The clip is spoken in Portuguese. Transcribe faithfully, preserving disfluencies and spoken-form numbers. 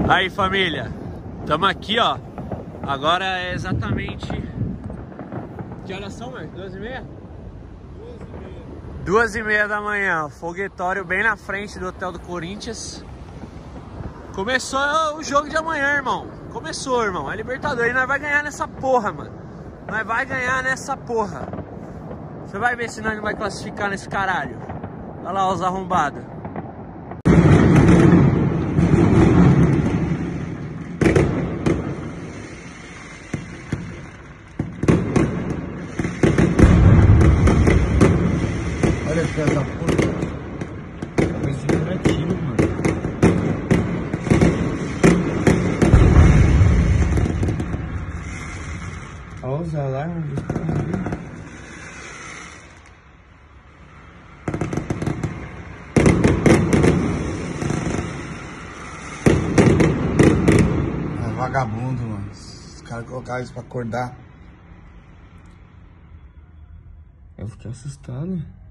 Aí, família, tamo aqui, ó. Agora é exatamente... Que horas são, mano? Duas e meia? Duas e meia. Duas e meia da manhã. Foguetório bem na frente do hotel do Corinthians. Começou o jogo de amanhã, irmão. Começou, irmão. É Libertadores. Nós vai ganhar nessa porra, mano. Nós vai ganhar nessa porra. Você vai ver se nós não vai classificar nesse caralho. Olha lá os arrombados. Olha filha da puta. Talvez seja negativo, mano. Olha os alarmes dos caras ali. É vagabundo, mano. Os caras colocaram isso pra acordar. Eu fiquei assustado.